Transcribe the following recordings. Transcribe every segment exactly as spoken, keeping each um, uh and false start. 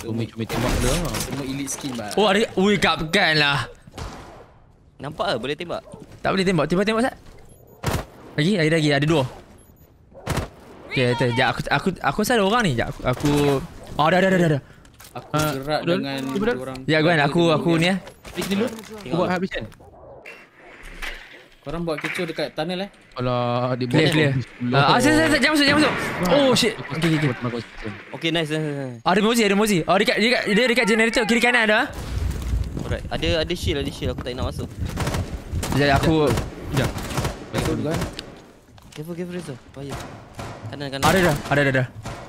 Cumi-cumi tembak dia. Semua elite skin bah. Oh ada. Ui kapkan lah. Nampak ke boleh tembak? Tak boleh tembak. Tiba tembak Sat. Lagi, lagi lagi ada dua. Okey, tu. Jap aku aku aku rasa ada orang ni. Jap aku aku Oh, dah dah dah dah. Aku gerak udah, dengan udah. orang. Ya Gwan, aku aku ni eh. Klik dulu. Aku buat habis kan. Korang buat kecoh dekat tunnel eh. Alah, dia Clear clear. Ah, jangan jangan masuk, jangan masuk. Oh shit. Okey okey. Okay, nice, nice, nice. Ada Mozi, ada Mozi. Oh dekat dekat dia dekat generator kiri kanan ada. Alright, ada ada shield, ada shield. Aku tak nak masuk. Jadi aku Sekejap. Betul kan? Careful, careful Rizal. Bahaya. Kanan, kanan. ada dah, ada dah dah.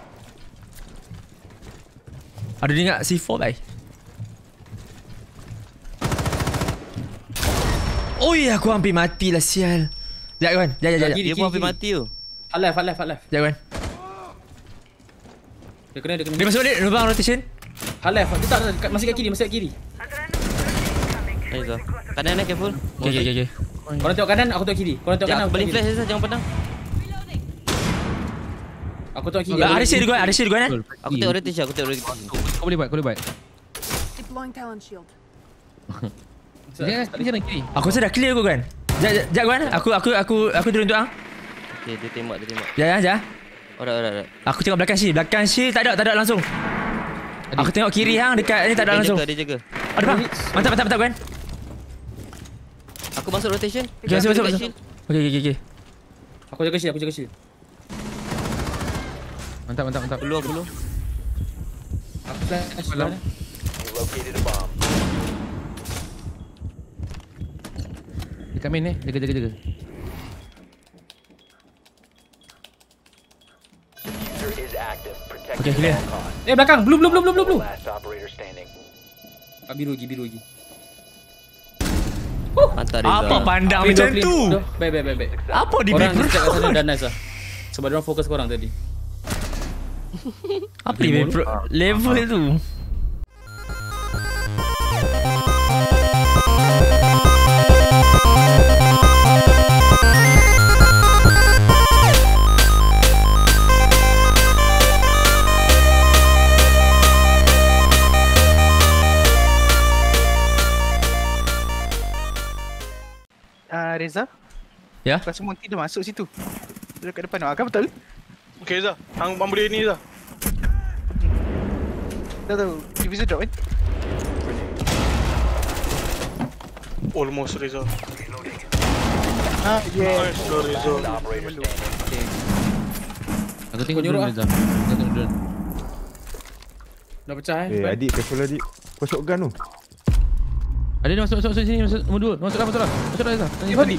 Ada dengar C four bai. Oh ya, aku hampir mati lah sial. Sekejap Gwan, sekejap sekejap. Dia pun hampir mati tu. Hard left, hard left, hard left. Sekejap Gwan. Dia kena, dia kena. Dia masuk balik lubang rotation. Hard left. Dia tak, tak, masih kat kiri, masih kat kiri. Nice Rizal. Kanan eh, careful. Okey okey okey. Korang tengok kanan, aku tengok kiri. Korang tengok kanan, Jangan aku balik tengok flash kiri. Rizal, jangan pandang. Aku tengok kiri. Ada shield Gwan, ada shield Gwan eh. Aku tengok rotation, aku tengok rotation. Kau boleh buat, kau boleh buat. Deploying talent shield. Jangan jangan kiri. Aku rasa dah clear aku Gwan. Sekejap sekejap Gwan, aku aku aku aku turun tu ah. Okay, dia tembak, dia tembak. Ya ya ya. Alright, alright, alright. Aku tengok belakang shield, belakang shield tak ada, tak ada langsung. Aku tengok kiri hang dekat ni tak ada Dia langsung. jaga, dia jaga. Ada bang. Mantap mantap mantap Gwan. Aku masuk rotation. Okey masuk masuk Dekat masuk. shield. Okey okey okey. Aku jaga shield, aku jaga shield. Mantap, mantap, mantap. Dulu, aku dulu. Aku flash Malam. mana? Dekat main eh. Jaga, jaga, jaga. Okey clear. Eh belakang, blue blue blue blue blue blue. Ah, biru lagi, biru lagi. Mantap Rizal. Apa pandang Clean, macam clean. tu? Dah, Baik baik baik baik. Apa di Korang bro? step kat sana dah nice lah. Sebab diorang fokus korang tadi. Apa di bro? Level tu. Uh, Reza, Ya? rasa Monty dah masuk situ. Dia dekat depan. Ah, kan betul? Okay Zah, hang hang boleh ni Zah. Dah tahu. Divisor drop kan? Almost Reza. Ah, yeah. Nice lah Reza. Aku tengok nyuruh drone Rizal. Aku tengok drone. Dah pecah eh. Eh adik, careful adik. Kau shotgun tu. Ada dia masuk masuk masuk sini, masuk nombor dua. Masuklah, masuklah. Masuklah Rizal. Tanya tadi.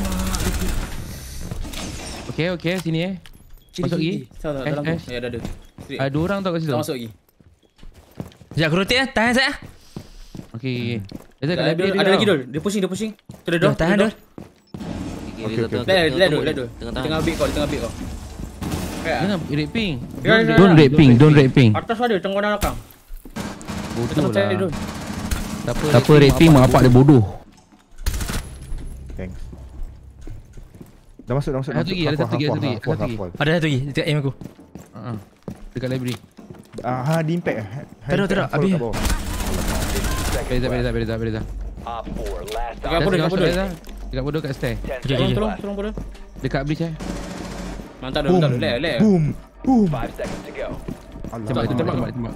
Okey, okey, sini eh. Masuk lagi. Tahu tak Eh, dalam eh. tu. Ya dah ada. Straight. Ada dua orang tau kat situ. Tak masuk lagi. Sekejap aku rotate eh. Tahan saya. Okey. Rizal kat Ada, library ada dia lagi tau. dul. Dia pushing, dia pushing. Tu dia dah. Tahan dah. Okay, Okey, Rizal okey. tengah- Let tengah let tunggu dul, let dia. dul. Tengah Tengah tahan. bait kau, tengah bait kau. Kayak Jangan red ping. Ya, ya, Don't ya. red ping, don't red ping. atas ada tengah kanan belakang. Bodoh Tengah cari lah. dul. Tak apa red ping mak bapak dia bodoh. Thanks. Dah masuk, dah masuk. Ada satu lagi, ada satu lagi, ada satu lagi, ada satu lagi. Ada satu lagi dekat aim aku. Ha. Dekat library. Ah, ha, di impact. Ha, Tak ada, tak ada. Habis. Beza, beza, beza, beza. Dekat bodoh, dekat bodoh. Dekat bodoh kat stair. Okey okey Tolong, okey. tolong, tolong bodoh. Dekat bridge eh. Mantap dul, Boom. mantap dul. Let, let. Boom. Boom. Tembak, Alamak. tembak, tembak, tembak.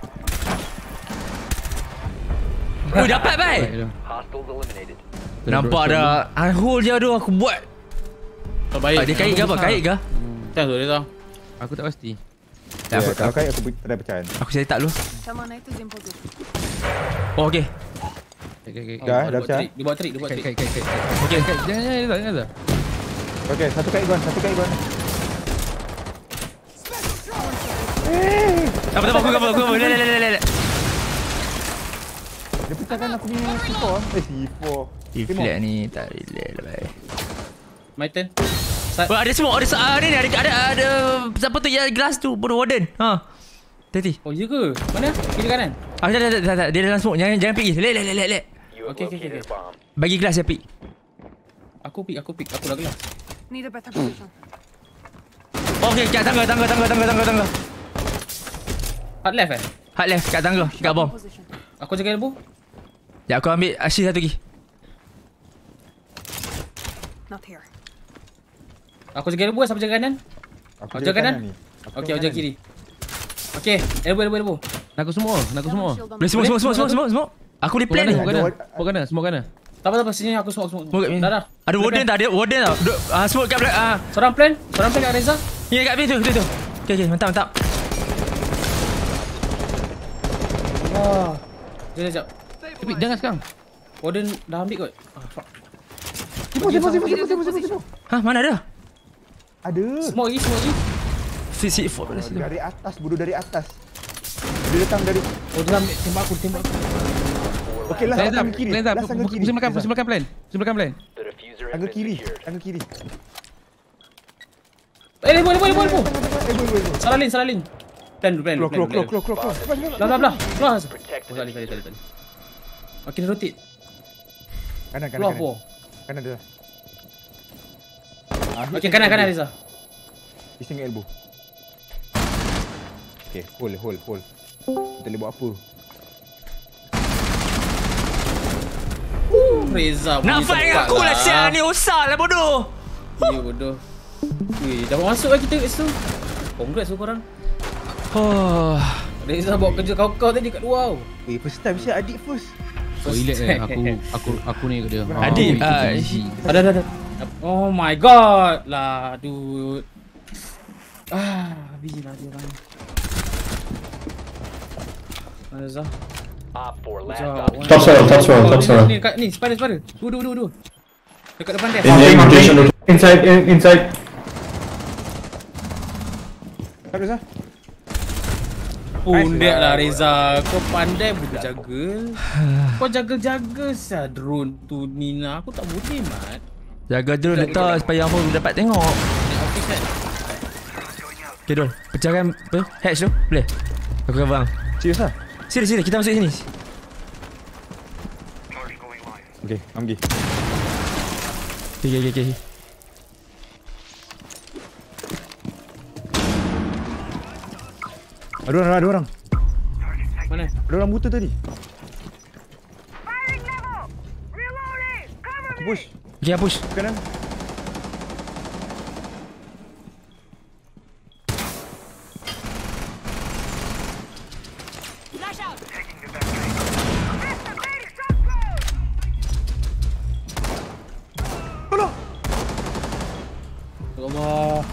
Oh dapat bai. Baik dah. Nampak dah. Ah hole je tu aku buat. Oh, baik. Ah, dia kait ke apa? Kait ke? Tengok tu dia tahu. Aku tak pasti. Ya, kalau kait aku dah pecahan. Aku cari tak dulu. Terminators in position. Oh okey. Okey, okey, okey. Dah, Dia dah buat pecah. trik, Dia buat trik, dia buat Kait, trik. kait, kait, kait. Okey, kait. Jangan, jangan, jangan, jangan. Okey, satu kait gua, satu kait gua. Tak apa tak apa aku cover aku cover. Lek lek lek lek. Dia pecahkan aku punya C four. Eh, C four. Deflect ni tak relate lah bai. My turn. Oh, ada semua ada ah, ni ni ada ada ada siapa tu yang glass tu bodoh warden. Ha. Tadi. Oh, ya ke? Mana? Kiri kanan? Ah tak tak tak tak dia dalam smoke. Jangan jangan pergi. Lek lek lek lek lek. Okey, okey, okey. Bagi glass ya pick. Aku pick, aku pick. Aku dah gelap. Need a better position. Okey, kat tangga tangga tangga tangga tangga tangga. Hard left eh? Hard left kat tangga, kat bom. Position. Aku jaga elbow. Ya aku ambil Ashi satu lagi. Not here. Aku jaga elbow, siapa jaga kanan? Aku Kau jaga kanan? ni. Aku Okey, aku jaga kiri. Okey, elbow elbow elbow. Nak aku semua, nak aku semua. Talent shield on Boleh semua, semua, semua, semua, semua, semua. Aku di plan ni. Semua kena, semua kena, semua kena. Tak apa tak apa, sini aku smoke smoke. Smoke kat sini. Dah dah. Ada warden tak? Ada warden tau. Duk, ah, smoke kat belakang. Ah, Seorang plan, seorang plan kat Reza. ni kat tu, tu, tu. Okey, okey, mantap, mantap. Wah. Jom jom. Tapi jangan sekarang. Warden dah ambil kot. Ah, fuck. Siapa, siapa, siapa, siapa, siapa, siapa, siapa? Ha, mana ada? Ada. Smoke lagi, smoke lagi. Si si four pada situ. Dari atas, bodoh dari atas. Dia datang dari... Oh, dia ambil tembak aku, tembak aku. Okey, lah, Plan tangga kiri. plan Lah, tangga kiri. Pusing belakang, pusing belakang plan. Pusing belakang plan. Tangga kiri, tangga kiri. Eh, elbow elbow elbow elbow. Eh, boleh, boleh. Salah lane, salah lane. Plan dulu, plan dulu. Keluar, plan keluar, dulu, keluar, plan keluar, keluar, keluar. dulu. Belah belah belah. Oh, tadi tadi tadi tadi. Makin rotate. Kanan, kanan, Keluar kanan. po. Kanan dia. Ah, Okey, kanan kanan Reza. Ising elbow. Okey, hold, hold, hold. Kita boleh buat apa? Reza. Nak punya fight dengan tempat aku lah sial ni, usah lah bodoh. Ya bodoh. Weh, dah masuk lah kita kat situ. Congrats tu korang. Oh. Reza bawa kerja kau-kau tadi kat luar. Eh, first time saya adik first. Toilet eh. Aku aku aku ni kat dia. Adik, itu ah, easy. Ada ada ada. Oh my god lah, dude. Ah, habis lah dia orang. Reza. Top soil, top soil, top soil. Ni kat ni, spider spider. Dua dua dua dua. Dekat depan dia. In the invitation, inside, in, inside. Tak ada sah. Pundek lah Reza. Kau pandai pun jaga. Kau jaga-jaga sah drone tu Nina. Aku tak boleh mat. Jaga dulu letak supaya aku dapat tengok. Ni office kan. Okay Dol, pecahkan apa? Hatch tu, boleh? Aku cover bang. Serius lah? Sini sini, kita masuk sini. Okey, am pergi. Okay, okay, okay, okay. Ada orang, ada orang. Mana? Ada orang buta tadi. Aku push. Okay, push. Kanan. Allah.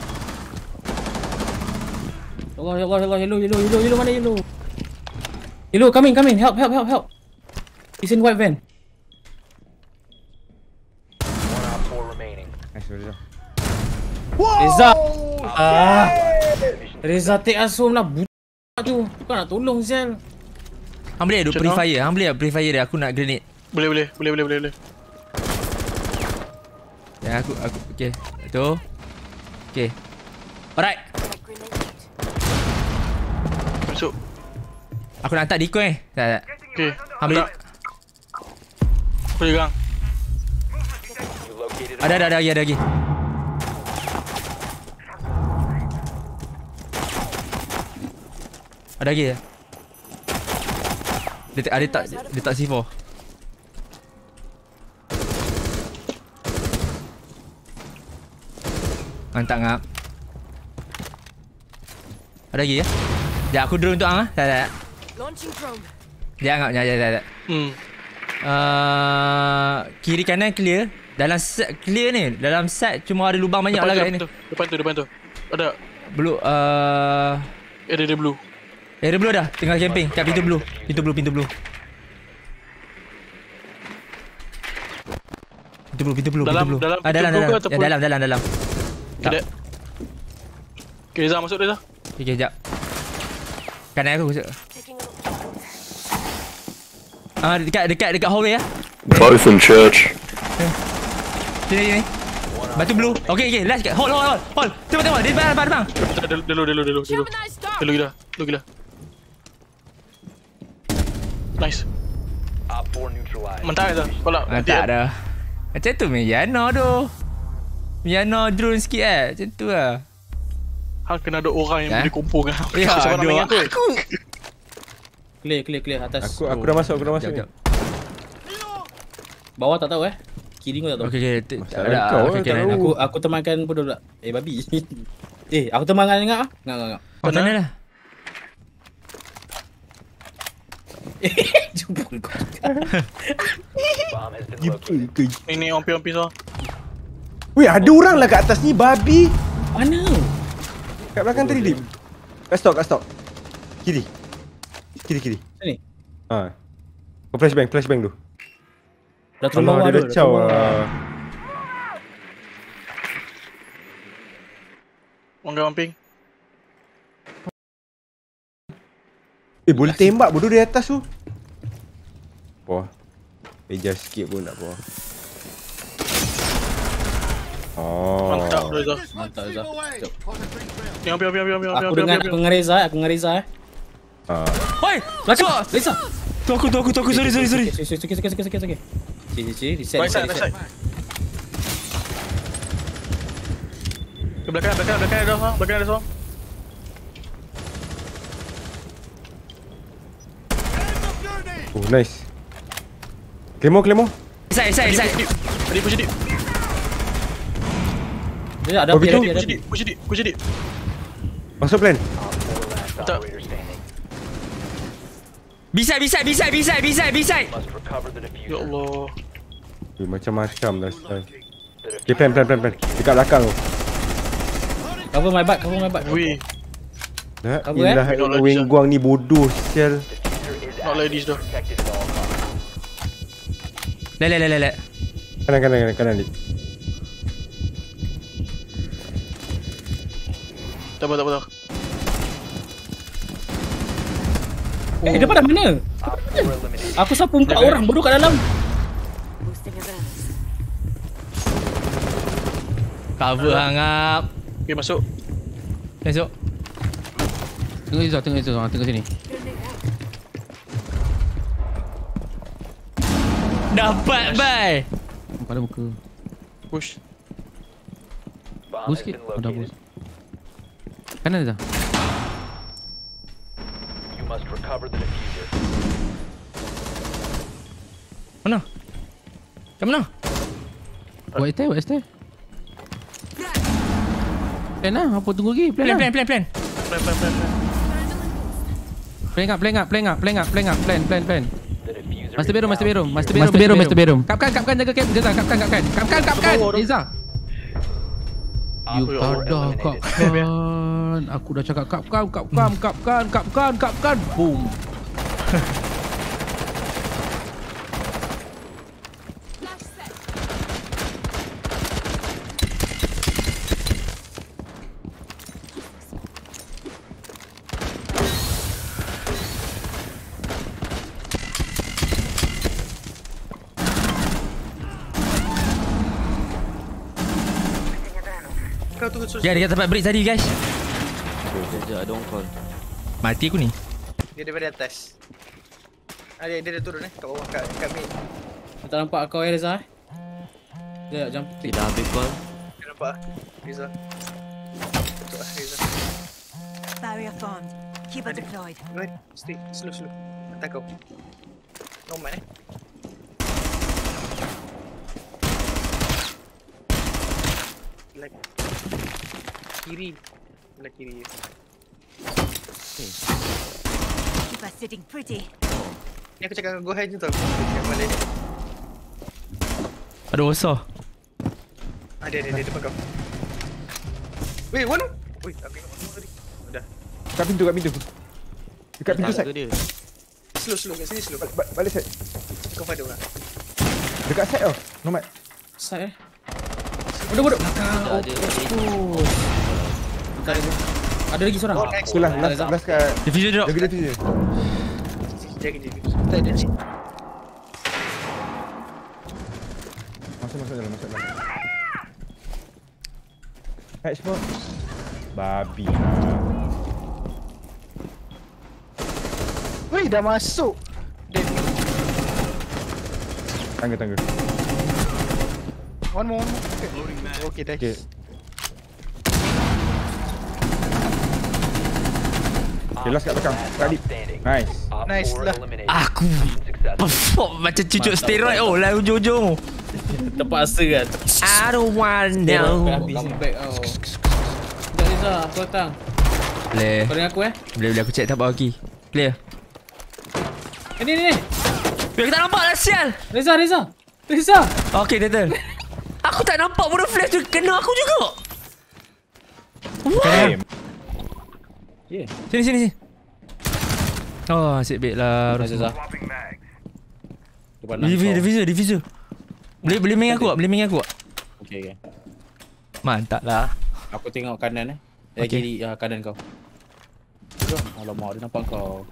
Allah, ya Allah, ya Allah, yellow, yellow, yellow, yellow, mana yellow? Yellow, coming, coming, help, help, help, help. He's in white van. Nice, Reza. Reza. Ah. Reza take asum lah, budak tu. Kau nak tolong Zel. Hang boleh duk Macam pre mana? fire, hang boleh pre fire dia, aku nak grenade. Boleh, boleh, boleh, boleh, boleh, boleh. Ya aku aku okey. Tu. Okey. Alright. Masuk. Aku nak hantar decoy eh. Tak tak. Okay. Hang boleh. Aku pegang. Ada ada ada lagi ada lagi. Ada lagi ya. Dia tak ada tak dia tak C four. Mantap ngap. Ada lagi ya? Sekejap aku drone untuk hang ah. Tak tak. Launching drone. Dia ngap ya ya tak. Hmm. Uh, kiri kanan clear. Dalam set clear ni. Dalam set cuma ada lubang banyak Depan lah tu, kat ni. depan tu, depan tu, depan tu. Ada. Blue uh, Area blue. area blue dah. Tengah camping kat pintu blue. Pintu blue, pintu blue. Pintu blue, pintu blue, Dalam- pintu blue. dalam Ah, pintu dalam, blue dalam. ke Ya, ataupun- dalam, dalam, dalam. Tak. Tidak. Okay, Reza masuk Reza. Okay, okay, sekejap. Kanan aku masuk. Ah, dekat dekat dekat hallway ah. Both in church. Sini sini. Batu blue. Okay, okay, last kat. Hold, hold, hold. Hold. Tengok tengok. Dia depan depan depan. Dulu, dulu, dulu, dulu, dulu. Dulu gila, dulu gila. Nice. Mentah Reza. Bola. Ah, tak ada. Macam tu Miyano tu. Miyano drone sikit eh. Macam tu lah. Hang kena ada orang yang Ya? boleh kumpul kan. Ya, Siapa nak aduh. main aku? Aku Clear, clear, clear. Atas. Aku aku dah masuk, aku dah masuk. Jap, jap. Bawah tak tahu eh. Kiri kau tak tahu. Okey okey. t- Masalah Ada kau, okey okey. tak lain. tahu. Aku aku temankan pun dulu. Eh babi. eh, aku temankan ngak ah. Ngak ngak ngak. Oh, sana lah. Jumpa kau. Ni ni ompi-ompi so. Weh, ada orang lah kat atas ni, babi. Mana? Kat belakang tadi, Dim. Kat stop, kat stop. Kiri. Kiri, kiri. Sini. Ha. Kau flashbang, flashbang tu. Dah turun Allah, bawah dia tu. dah caw lah. Orang camping. Eh, boleh tembak bodoh di atas tu. Wah. Ejar sikit pun tak apa. Oh. Mantap Reza. Mantap Reza. Jom. Ni ompi ompi ompi ompi ompi. Aku dengan aku dengan Reza, aku dengan Reza eh. Ah. Oi, Belakang. Reza. tu aku tu aku tu aku sorry sorry sorry. Okey, okey, okey, okey, okey, okey. Cik, cik, reset, Baik reset, side, baik reset. side. Ke belakang, belakang, belakang ada seorang, belakang ada seorang. Oh, nice. Claymore, Claymore. Side side side. Tadi push deep, Dia ada Oh, api, ada betul? api, ada push api. deep, push deep, push deep. Masuk plan. Mantap. Bisa bisa bisa bisa bisa bisa. Ya Allah. Eh, macam-macam dah style. Okay, plan, plan, plan, plan. Dekat belakang tu. Cover my butt, cover my butt. Weh, Dah, Apa, eh? ilah Tengok lagi, Wing Syah. Guang ni bodoh, sial. not ladies dah. Le le le le le. Kanan, kanan, kanan, kanan, Dik. Tak apa, tak apa, tak apa. Eh, depan dah mana? Aku sapu empat orang bodoh kat dalam. Boosting advance. Cover hangap. Okay, masuk. Masuk. Tengok Izzah, tengok Izzah. Ha, tengok sini. Dapat bye. Pada muka. Push. Boost sikit. Oh, dah boost. Kanan Izzah. Mana? Kat mana? Buat attack, buat attack. Plan lah. Apa tunggu lagi? Plan Plan lah. plan plan plan. Plan, plan, plan, plan. Plan up, plan up, plan up, plan up, plan up, plan, plan, plan. Master bedroom, master bedroom, master bedroom, master bedroom, master bedroom. Kapkan, kapkan, jaga cap. Izzah, kapkan, kapkan. Kapkan, kapkan. Izzah. You Apa, tak dah oh, kapkan. Aku dah cakap kapkan, kapkan, kapkan, kapkan, kapkan. Boom. Kau tunggu sus. Ya dekat tempat break tadi guys. Sekejap ada orang call. Mati aku ni. Dia daripada atas. Ah, dia, dia dah turun eh. Kat bawah, kat, kat mid. Aku tak nampak kau eh Reza. Sekejap, jump. Dia dah habis call. Dia nampak ah. Reza. Betul lah Reza. Barrier formed. Keeper deployed. Right. Stay. Slow, slow. Atas kau. Normal eh. Like. Kiri. Belah kiri. Keeper sitting pretty. Ni aku cakap dengan go ahead je tau. Cakap balik ni. Ada osah. Ada, ada, ada depan kau. Weh, one. Weh, aku ingat orang tadi. Dah. Kat pintu, kat pintu. Dekat pintu Tak side. ke dia? Slow, slow. Kat sini slow. Ba- ba- Balik side. Kau pada orang. Dekat side tau. Nomad. Side eh. Bodoh, bodoh. Belakang. Tak ada. Oh. Tak ada. Ada lagi seorang. Oh, next. Itulah, Ada last, Zam. last kat... Diffuser drop. Jaga dia tu. Jaga dia. Tak ada ni. Masuk, masuk dalam, masuk dalam. Hatch pun. Babi lah. Weh, dah masuk. Dead. Tangga, tangga. One more, one more. Okay, okay dah. Okay. Okay, last kat belakang. Kat deep. Nice. Nice lah. Aku perform macam cucuk steroid oh lah ujung-ujung. Terpaksa kan. I don't want Steroid now. habis ni back tau. Sekejap Reza, aku datang. Boleh. Kau dengan aku eh. Boleh boleh aku check tab lagi. Clear. Eh ni ni ni. Aku tak nampak lah sial. Reza, Reza. Reza. Okay, Turtle. Aku tak nampak bodoh flash tu kena aku juga. What? Yeah. Sini sini sini. Oh, asyik baik lah. Reza. Diffuser, diffuser, diffuser. Boleh boleh main aku tak? Boleh main aku tak? Okey okey. Mantap lah. Aku tengok kanan eh. Eh Okey. kiri uh, kanan kau. Jom. Alamak dia nampak kau.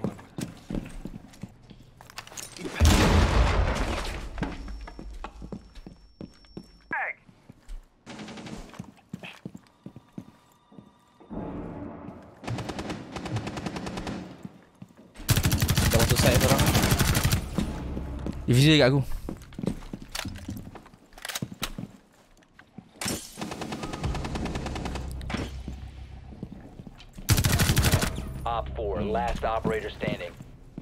Dah masuk side sekarang. Diffuser kat aku. Op four, last operator standing.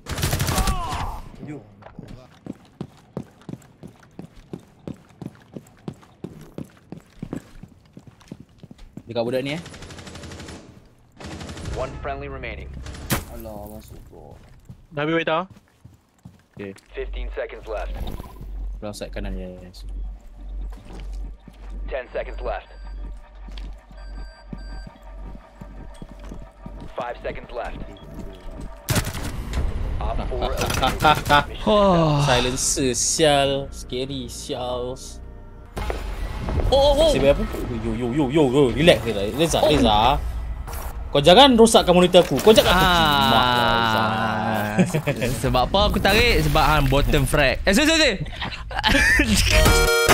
Dekat budak ni eh. One friendly remaining. Alah masuk kau. Dah habis wait tau. Okay. fifteen seconds left. Belah side kanan yes. ten seconds left. five seconds left. Op four eliminated. Oh. Silencer sial, scary sial. Oh oh oh. Sebab apa? Yo yo yo yo yo, relax Reza. Reza, oh. Reza. Kau jangan rosakkan monitor aku. Kau jangan aku cimak lah Reza. Sebab apa aku tarik? Sebab hang bottom frag. Eh, sorry sorry.